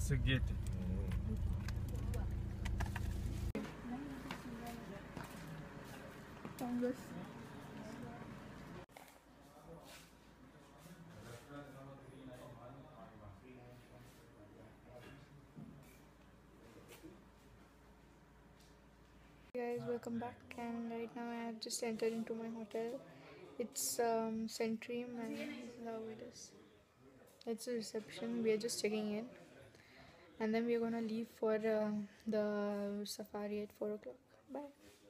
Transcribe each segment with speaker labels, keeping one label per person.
Speaker 1: a gate.
Speaker 2: Hey guys, welcome back, and right now I have just entered into my hotel. It's Centrium, and this is how it is. It's a reception. We are just checking in, and then we are gonna leave for the safari at 4 o'clock. Bye.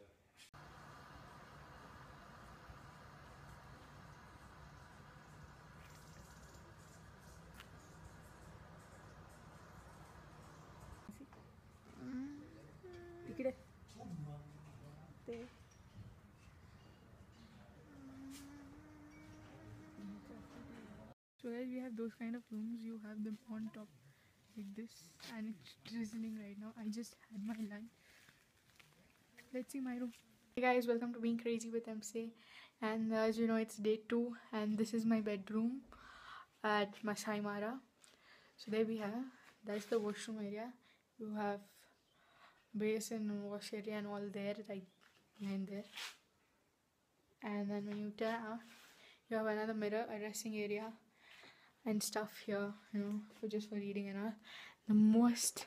Speaker 2: So guys, we have those kind of rooms. You have them on top like this, and it's drizzling right now. I just had my lunch. Let's see my room. Hey guys, welcome to Being Crazy with MC. And as you know, it's day 2, and this is my bedroom at Masai Mara. So there we have. That's the washroom area. You have basin, wash area, and all there, right behind there. And then when you turn out, you have another mirror, a dressing area, and stuff here, you know, for just for reading and all. The most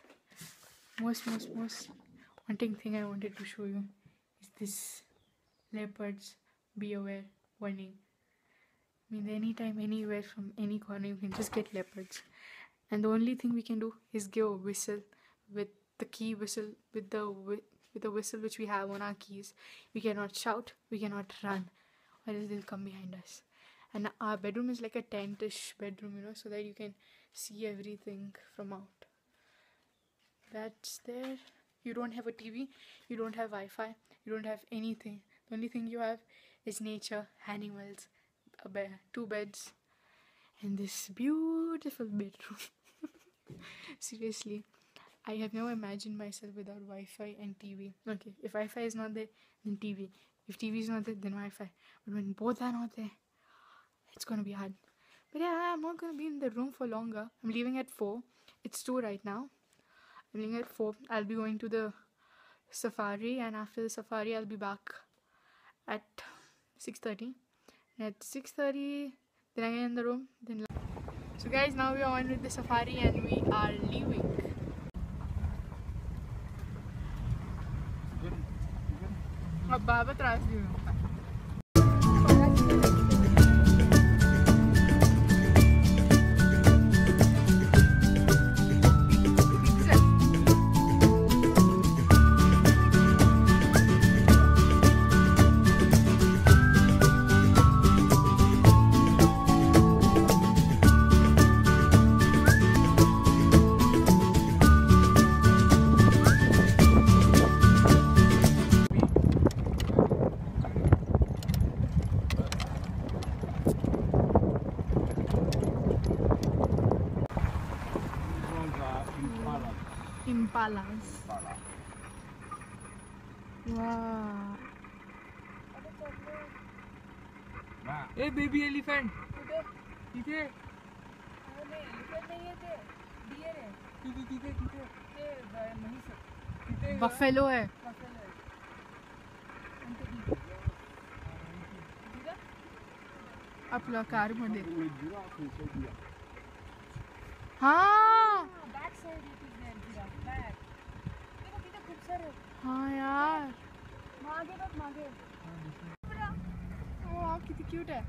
Speaker 2: wanting thing I wanted to show you is this leopards be aware warning. I mean, anytime, anywhere, from any corner, you can just get leopards. And the only thing we can do is give a whistle with the key whistle, with the whistle which we have on our keys. We cannot shout, we cannot run, or else they'll come behind us. And our bedroom is like a tent-ish bedroom, you know, so that you can see everything from out. That's there. You don't have a TV, you don't have Wi-Fi, you don't have anything. The only thing you have is nature, animals, a bed, 2 beds, and this beautiful bedroom. Seriously, I have never imagined myself without Wi-Fi and TV. Okay, if Wi-Fi is not there, then TV. If TV is not there, then Wi-Fi. But when both are not there, it's gonna be hard. But yeah, I'm not gonna be in the room for longer. I'm leaving at 4. It's 2 right now. I'm leaving at 4. I'll be going to the safari, and after the safari, I'll be back at 6:30. And at 6:30, then I get in the room. Then so guys, now we are on with the safari, and we are leaving. अब बाबा त्रास दियो Impalas. Wow.
Speaker 1: Hey, baby elephant.
Speaker 3: तिथे elephant नाहीये ते dear आहे तिथे म्हैस तिथे
Speaker 2: बफेलो है.
Speaker 3: बफेलो आहे
Speaker 2: आपल्या कार मध्ये. हाँ
Speaker 3: back side it is there giraffe back देखो तिथे खूप सारे
Speaker 2: हाँ यार.
Speaker 3: मागे बघ मागे
Speaker 2: वाह किती क्यूट है.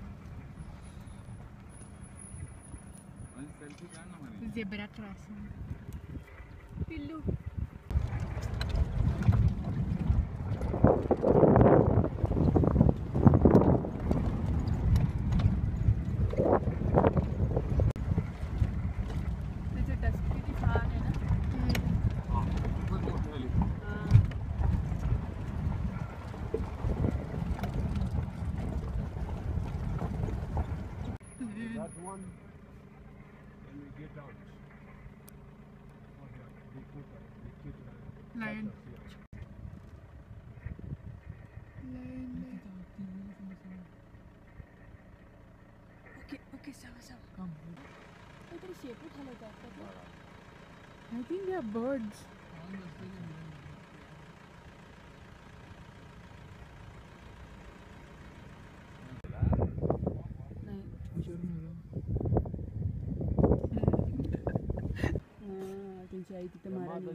Speaker 1: सेल्फी काढ ना म्हणे.
Speaker 2: Zebra crossing. पिल्लू.
Speaker 1: That one, when we get out, they put
Speaker 2: Lion.
Speaker 3: Okay okay चला चला काहीतरी शेपूट हलवतात का ते
Speaker 2: think they are birds.
Speaker 3: त्यांची आई तिथे मारायला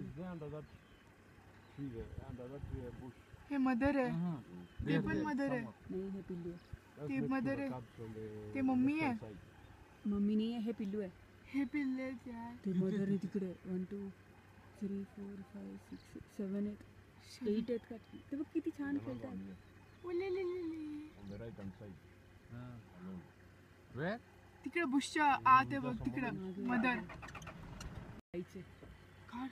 Speaker 2: हे मदर आहे. ते पण मदर आहे.
Speaker 3: नाही हे पिल्लू आहे.
Speaker 2: ते मदर आहे. ते मम्मी आहे.
Speaker 3: मम्मी नाही आहे, हे पिल्लू आहे.
Speaker 2: हे पिल्ले आहेत यार.
Speaker 3: ते मदर आहे तिकडे. 1 2 3 4 5 6 7 8 8 आहेत का? ते बघ किती छान खेळतात.
Speaker 2: तिकडे बुशच्या आत आहे बघ तिकडे मदर.
Speaker 3: आईचे
Speaker 2: काय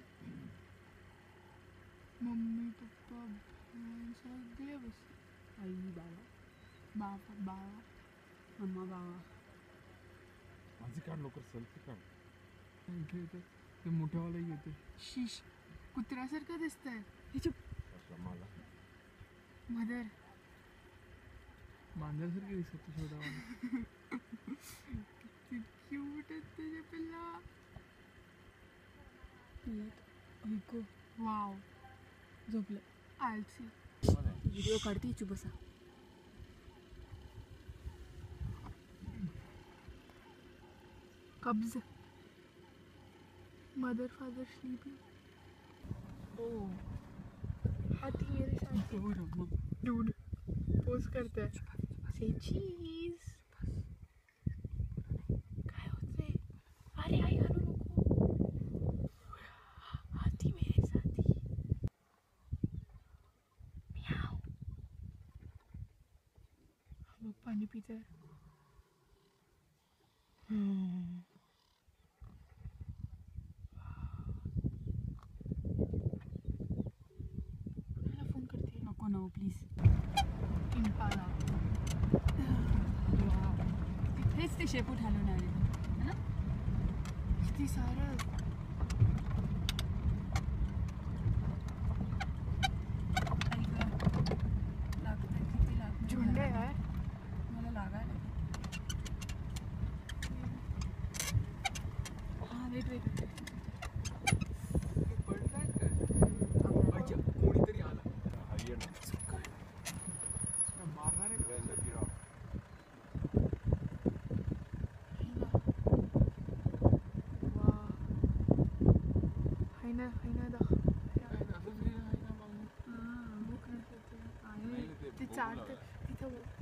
Speaker 2: मम्मी पप्पा सगळे बस.
Speaker 3: आई बाबा
Speaker 2: बाबा
Speaker 3: मम्मा बाबा.
Speaker 1: माझी काढ लवकर सेल्फी काढ. इथे येते ते मोठ्यावाला येते.
Speaker 2: शीश कुत्र्यासारखं दिसतंय.
Speaker 1: मला
Speaker 2: मदर
Speaker 1: मांजरासारखी दिसत छोटावाला.
Speaker 2: क्यूट आहे तुझे पिल्ला.
Speaker 3: ऐको
Speaker 2: वाव
Speaker 3: झोपलं.
Speaker 2: आलसी.
Speaker 3: व्हिडिओ काढते चुप बसा.
Speaker 2: कब्ज. Mother father sleeping. ओह हाथी मेरे साथ. डूड पोज करते हैं. से चीज. काय होते? अरे आई आणू नको. हाथी मेरे साथी. म्याऊ. वो पानी पीता है. फोन करती है.
Speaker 3: नको नो प्लीज.
Speaker 2: इम्पाला.
Speaker 3: तिथेच ते शेपूट हलवणार आहे ना.
Speaker 2: किती सारं.
Speaker 3: लागतंय किती लागतं.
Speaker 2: झुंड आहे यार.
Speaker 3: मला लागायला.
Speaker 2: हां वेट वेट.
Speaker 1: कोणीतरी आला. मारणार आहे.
Speaker 2: ते चालतं तिथं